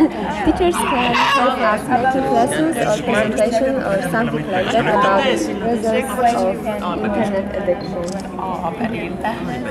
teachers can help us making lessons or presentation or something like that about results of internet addiction.